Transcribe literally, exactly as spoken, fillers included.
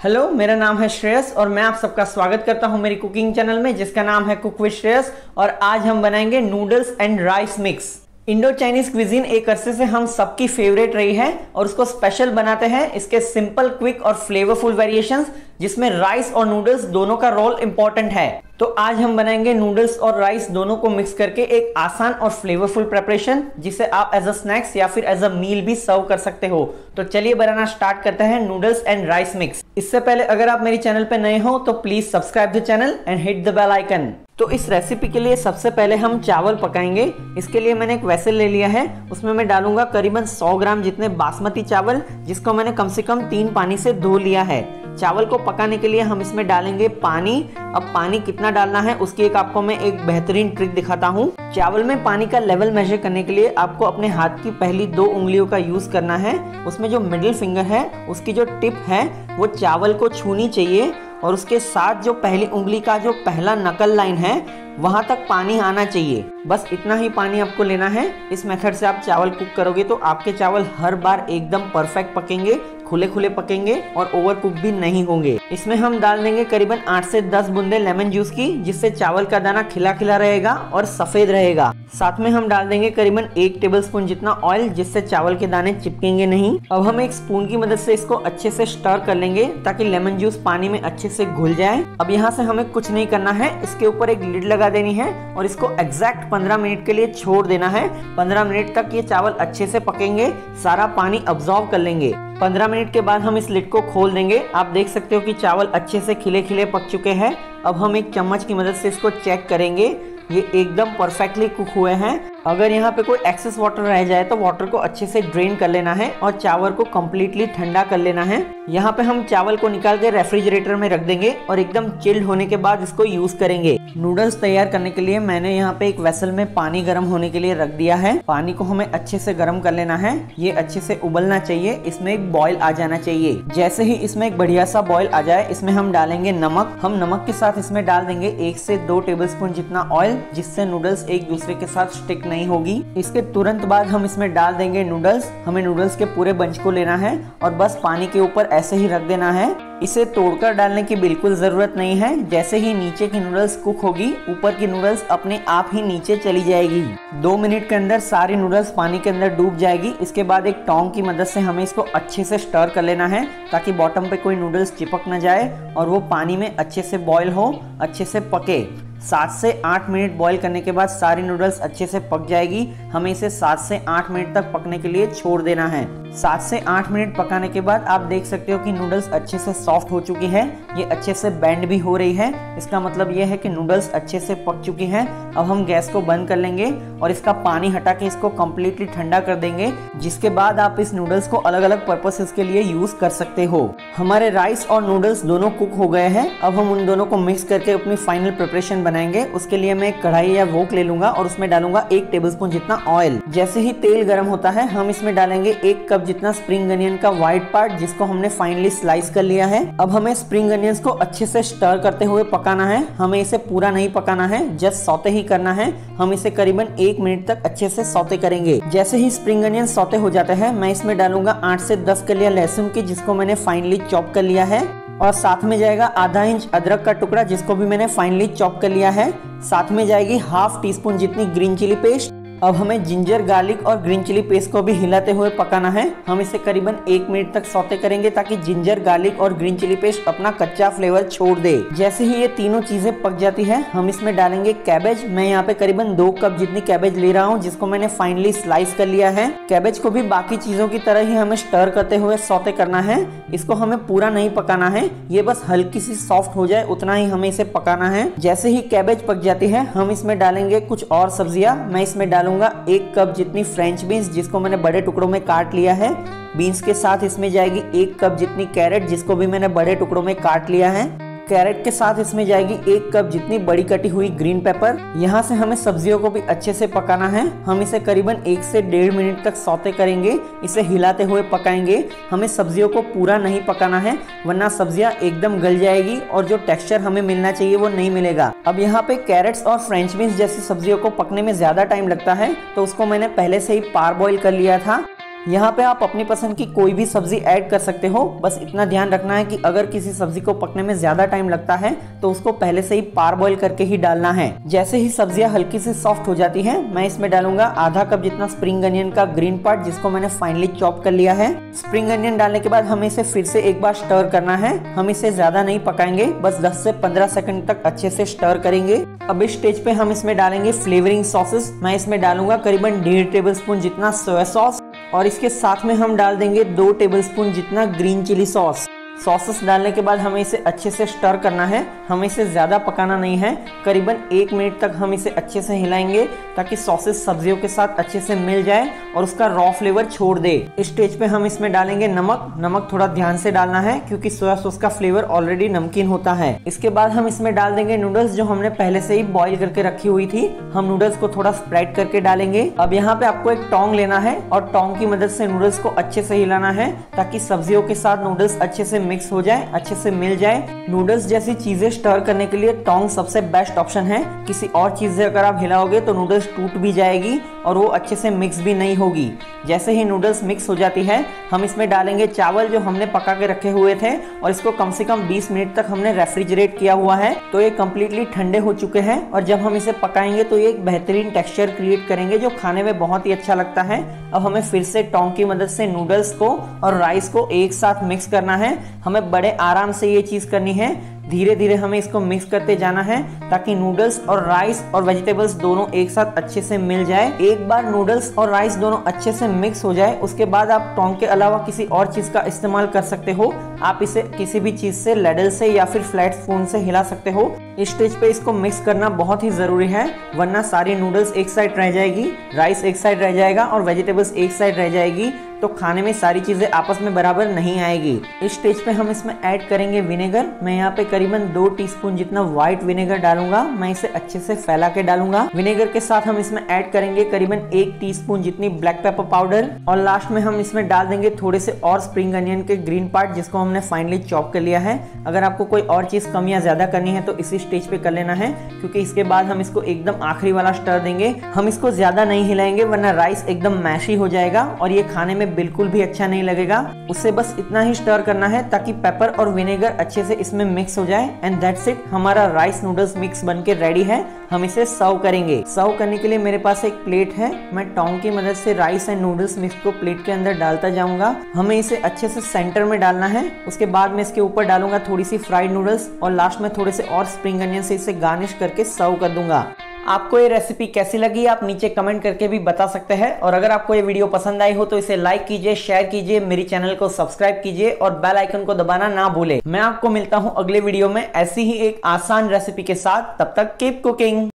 Hello, मेरा नाम है श्रेयस और मैं आप सबका स्वागत करता हूं मेरी कुकिंग चैनल में जिसका नाम है कुक विद श्रेयस। और आज हम बनाएंगे noodles and rice mix. Indo Chinese cuisine एक अरसे से हम सबकी फेवरेट रही है और उसको स्पेशल बनाते हैं इसके सिंपल, क्विक और फ्लेवरफुल वेरिएशंस जिसमें राइस और नूडल्स दोनों का रोल इंपॉर्टेंट है। तो आज हम बनाएंगे नूडल्स और राइस दोनों को मिक्स करके एक आसान और फ्लेवरफुल प्रिपरेशन जिसे आप एज अ स्नैक्स या फिर एज अ मील भी सर्व कर सकते हो। तो चलिए बनाना स्टार्ट करते हैं नूडल्स एंड राइस मिक्स। इससे पहले अगर आप मेरी चैनल पे नए हो तो please subscribe the channel and hit the bell icon. तो इस रेसिपी के लिए सबसे पहले हम चावल पकाएंगे। इसके लिए मैंने एक वेसल ले लिया है, उसमें मैं डालूंगा करीबन सौ ग्राम जितने बासमती चावल, जिसको मैंने कम से कम तीन पानी से धो लिया है। चावल को पकाने के लिए हम इसमें डालेंगे पानी। अब पानी कितना डालना है उसकी एक आपको मैं एक बेहतरीन ट्रिक दिखाता हूँ। चावल में पानी का लेवल मेजर करने के लिए आपको अपने हाथ की पहली दो उंगलियों का यूज करना है। उसमें जो मिडिल फिंगर है उसकी जो टिप है वो चावल को छूनी चाहिए और उसके साथ जो पहली उंगली का जो पहला नकल लाइन है वहां तक पानी आना चाहिए। बस इतना ही पानी आपको लेना है। इस मेथड से आप चावल कुक करोगे तो आपके चावल हर बार एकदम परफेक्ट पकेंगे, खुले खुले पकेंगे और ओवर कुक भी नहीं होंगे। इसमें हम डाल देंगे करीबन आठ से दस बूंदे लेमन जूस की, जिससे चावल का दाना खिला खिला रहेगा और सफेद रहेगा। साथ में हम डाल देंगे करीबन एक टेबलस्पून जितना ऑयल, जिससे चावल के दाने चिपकेंगे नहीं। अब हम एक स्पून की मदद से इसको अच्छे से स्टर कर लेंगे ताकि लेमन जूस पानी में अच्छे से घुल जाए। अब यहाँ से हमें कुछ नहीं करना है, इसके ऊपर एक लिड लगा देनी है और इसको एग्जैक्ट पंद्रह मिनट के लिए छोड़ देना है। पंद्रह मिनट तक ये चावल अच्छे से पकेंगे, सारा पानी अब्सॉर्ब कर लेंगे। पंद्रह मिनट के बाद हम इस लिड को खोल देंगे। आप देख सकते हो कि चावल अच्छे से खिले खिले पक चुके हैं। अब हम एक चम्मच की मदद से इसको चेक करेंगे, ये एकदम परफेक्टली कुक हुए हैं। अगर यहाँ पे कोई एक्सेस वाटर रह जाए तो वाटर को अच्छे से ड्रेन कर लेना है और चावल को कम्प्लीटली ठंडा कर लेना है। यहाँ पे हम चावल को निकाल के रेफ्रिजरेटर में रख देंगे और एकदम चिल्ड होने के बाद इसको यूज करेंगे। नूडल्स तैयार करने के लिए मैंने यहाँ पे एक वेसल में पानी गर्म होने के लिए रख दिया है। पानी को हमें अच्छे से गर्म कर लेना है। ये अच्छे से उबलना चाहिए, इसमें एक बॉयल आ जाना चाहिए। जैसे ही इसमें एक बढ़िया सा बॉयल आ जाए इसमें हम डालेंगे नमक। हम नमक के साथ इसमें डाल देंगे एक से दो टेबलस्पून जितना ऑयल, जिससे नूडल्स एक दूसरे के साथ स्टिक नहीं होगी। इसके तुरंत बाद हम इसमें डाल देंगे नूडल्स। हमें नूडल्स के पूरे बंच को लेना है और बस पानी के ऊपर ऐसे ही रख देना है। इसे तोड़कर डालने की बिल्कुल जरूरत नहीं है। जैसे ही नीचे की नूडल्स कुक होगी ऊपर की नूडल्स अपने आप ही नीचे चली जाएगी। दो मिनट के अंदर सारी नूडल्स पानी के अंदर डूब जाएगी। इसके बाद एक टोंग की मदद से हमें इसको अच्छे से स्टर कर लेना है ताकि बॉटम पे कोई नूडल्स चिपक न जाए और वो पानी में अच्छे से बॉयल हो, अच्छे से पके। सात से आठ मिनट बॉईल करने के बाद सारी नूडल्स अच्छे से पक जाएगी। हमें इसे सात से आठ मिनट तक पकने के लिए छोड़ देना है। सात से आठ मिनट पकाने के बाद आप देख सकते हो कि नूडल्स अच्छे से सॉफ्ट हो चुकी है, ये अच्छे से बेंड भी हो रही है। इसका मतलब ये है कि नूडल्स अच्छे से पक चुकी हैं। अब हम गैस को बंद कर लेंगे और इसका पानी हटा के इसको कम्प्लीटली ठंडा कर देंगे, जिसके बाद आप इस नूडल्स को अलग अलग पर्पसेस के लिए यूज कर सकते हो। हमारे राइस और नूडल्स दोनों कुक हो गए हैं। अब हम उन दोनों को मिक्स करके अपनी फाइनल प्रिपरेशन बनाएंगे। उसके लिए मैं एक कढ़ाई या वोक ले लूंगा और उसमें डालूंगा एक टेबलस्पून जितना ऑयल। जैसे ही तेल गर्म होता है हम इसमें डालेंगे एक कप जितना स्प्रिंग अनियन का व्हाइट पार्ट, जिसको हमने फाइनली स्लाइस कर लिया है। अब हमें स्प्रिंग अनियंस को अच्छे से स्टर करते हुए पकाना है। हमें इसे पूरा नहीं पकाना है, जस्ट सौते ही करना है। हम इसे करीबन एक मिनट तक अच्छे से सौते करेंगे। जैसे ही स्प्रिंग अनियन सौते हो जाते हैं मैं इसमें डालूंगा आठ से दस कलियां लहसुन की, जिसको मैंने फाइनली चॉप कर लिया है। और साथ में जाएगा आधा इंच अदरक का टुकड़ा, जिसको भी मैंने फाइनली चॉप कर लिया है। साथ में जाएगी हाफ टी स्पून जितनी ग्रीन चिली पेस्ट। अब हमें जिंजर, गार्लिक और ग्रीन चिली पेस्ट को भी हिलाते हुए पकाना है। हम इसे करीबन एक मिनट तक सौते करेंगे ताकि जिंजर, गार्लिक और ग्रीन चिली पेस्ट अपना कच्चा फ्लेवर छोड़ दे। जैसे ही ये तीनों चीजें पक जाती है हम इसमें डालेंगे कैबेज। मैं यहाँ पे करीबन दो कप जितनी कैबेज ले रहा हूँ, जिसको मैंने फाइनली स्लाइस कर लिया है। कैबेज को भी बाकी चीजों की तरह ही हमें स्टर करते हुए सौते करना है। इसको हमें पूरा नहीं पकाना है, ये बस हल्की सी सॉफ्ट हो जाए उतना ही हमें इसे पकाना है। जैसे ही कैबेज पक जाती है हम इसमें डालेंगे कुछ और सब्जियां। मैं इसमें डालूंगा एक कप जितनी फ्रेंच बीन्स, जिसको मैंने बड़े टुकड़ों में काट लिया है। बीन्स के साथ इसमें जाएगी एक कप जितनी कैरेट, जिसको भी मैंने बड़े टुकड़ों में काट लिया है। कैरेट के साथ इसमें जाएगी एक कप जितनी बड़ी कटी हुई ग्रीन पेपर। यहाँ से हमें सब्जियों को भी अच्छे से पकाना है। हम इसे करीबन एक से डेढ़ मिनट तक सौते करेंगे, इसे हिलाते हुए पकाएंगे। हमें सब्जियों को पूरा नहीं पकाना है, वरना सब्जियां एकदम गल जाएगी और जो टेक्सचर हमें मिलना चाहिए वो नहीं मिलेगा। अब यहाँ पे कैरेट्स और फ्रेंच बीन्स जैसी सब्जियों को पकने में ज्यादा टाइम लगता है, तो उसको मैंने पहले से ही पार बॉईल कर लिया था। यहाँ पे आप अपनी पसंद की कोई भी सब्जी ऐड कर सकते हो, बस इतना ध्यान रखना है कि अगर किसी सब्जी को पकने में ज्यादा टाइम लगता है तो उसको पहले से ही पार बॉईल करके ही डालना है। जैसे ही सब्जियां हल्की से सॉफ्ट हो जाती हैं, मैं इसमें डालूंगा आधा कप जितना स्प्रिंग अनियन का ग्रीन पार्ट, जिसको मैंने फाइनली चॉप कर लिया है। स्प्रिंग अनियन डालने के बाद हमें इसे फिर से एक बार स्टर करना है। हम इसे ज्यादा नहीं पकाएंगे, बस दस से पंद्रह सेकंड तक अच्छे से स्टर करेंगे। अब इस स्टेज पे हम इसमें डालेंगे फ्लेवरिंग सॉसेस। मैं इसमें डालूंगा करीबन डेढ़ टेबल स्पून जितना सोया सॉस और इसके साथ में हम डाल देंगे दो टेबलस्पून जितना ग्रीन चिली सॉस। सॉसेस डालने के बाद हमें इसे अच्छे से स्टर करना है। हमें इसे ज़्यादा पकाना नहीं है, करीबन एक मिनट तक हम इसे अच्छे से हिलाएंगे ताकि सॉसेस सब्जियों के साथ अच्छे से मिल जाए और उसका रॉ फ्लेवर छोड़ दे। इस स्टेज पे हम इसमें डालेंगे नमक। नमक थोड़ा ध्यान से डालना है क्योंकि सोया सॉस का फ्लेवर ऑलरेडी नमकीन होता है। इसके बाद हम इसमें डाल देंगे नूडल्स जो हमने पहले से ही बॉईल करके रखी हुई थी। हम नूडल्स को थोड़ा स्प्रेड करके डालेंगे। अब यहाँ पे आपको एक टोंग लेना है और टोंग की मदद से नूडल्स को अच्छे से हिलाना है ताकि सब्जियों के साथ नूडल्स अच्छे से मिक्स हो जाए, अच्छे से मिल जाए। नूडल्स जैसी चीजें स्टर करने के लिए टोंग सबसे बेस्ट ऑप्शन है। किसी और चीज से अगर आप हिलाओगे तो नूडल्स टूट भी जाएगी और वो अच्छे से मिक्स भी नहीं होगी। जैसे ही नूडल्स मिक्स हो जाती है, हम इसमें डालेंगे चावल जो हमने पका के रखे हुए थे और इसको कम से कम बीस मिनट तक हमने रेफ्रिजरेट किया हुआ है। तो ये कम्प्लीटली ठंडे हो चुके हैं और जब हम इसे पकाएंगे तो ये एक बेहतरीन टेक्सचर क्रिएट करेंगे जो खाने में बहुत ही अच्छा लगता है। अब हमें फिर से टोंग की मदद से नूडल्स को और राइस को एक साथ मिक्स करना है। हमें बड़े आराम से ये चीज करनी है, धीरे धीरे हमें इसको मिक्स करते जाना है ताकि नूडल्स और राइस और वेजिटेबल्स दोनों एक साथ अच्छे से मिल जाए। एक बार नूडल्स और राइस दोनों अच्छे से मिक्स हो जाए, उसके बाद आप टोंग के अलावा किसी और चीज का इस्तेमाल कर सकते हो। आप इसे किसी भी चीज से, लैडल से या फिर फ्लैट स्पून से हिला सकते हो। इस स्टेज पे इसको मिक्स करना बहुत ही जरूरी है, वरना सारी नूडल्स एक साइड रह जाएगी, राइस एक साइड रह जाएगा और वेजिटेबल्स एक साइड रह जाएगी, तो खाने में सारी चीजें आपस में बराबर नहीं आएगी। इस स्टेज पे हम इसमें ऐड करेंगे विनेगर। मैं यहाँ पे करीबन दो टीस्पून जितना व्हाइट विनेगर डालूंगा। मैं इसे अच्छे से फैला के डालूंगा। विनेगर के साथ हम इसमें ऐड करेंगे करीबन एक टीस्पून जितनी ब्लैक पेपर पाउडर और लास्ट में हम इसमें डाल देंगे थोड़े से और स्प्रिंग अनियन के ग्रीन पार्ट, जिसको हमने फाइनली चॉप कर लिया है। अगर आपको कोई और चीज कम या ज्यादा करनी है तो इसी स्टेज पे कर लेना है, क्योंकि इसके बाद हम इसको एकदम आखिरी वाला स्टर देंगे। हम इसको ज्यादा नहीं हिलाएंगे वरना राइस एकदम मैशी हो जाएगा और ये खाने में बिल्कुल भी अच्छा नहीं लगेगा। उसे बस इतना ही स्टर करना है ताकि पेपर और विनेगर अच्छे से इसमें मिक्स हो जाए। एंड दैट्स इट, हमारा राइस नूडल्स मिक्स बनके रेडी है। हम इसे सर्व करेंगे। सर्व करने के लिए मेरे पास एक प्लेट है। मैं टोंग की मदद से राइस एंड नूडल्स मिक्स को प्लेट के अंदर डालता जाऊंगा। हमें इसे अच्छे से सेंटर में डालना है। उसके बाद मैं इसके ऊपर डालूंगा थोड़ी सी फ्राइड नूडल्स और लास्ट में थोड़े से और स्प्रिंग अनियन से इसे गार्निश करके सर्व कर दूंगा। आपको ये रेसिपी कैसी लगी आप नीचे कमेंट करके भी बता सकते हैं। और अगर आपको ये वीडियो पसंद आई हो तो इसे लाइक कीजिए, शेयर कीजिए, मेरी चैनल को सब्सक्राइब कीजिए और बेल आइकन को दबाना ना भूले। मैं आपको मिलता हूं अगले वीडियो में ऐसी ही एक आसान रेसिपी के साथ। तब तक कीप कुकिंग।